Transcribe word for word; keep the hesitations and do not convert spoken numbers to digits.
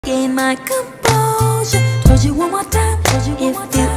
Gain my composure. Told you one more time. Told you one more time. If you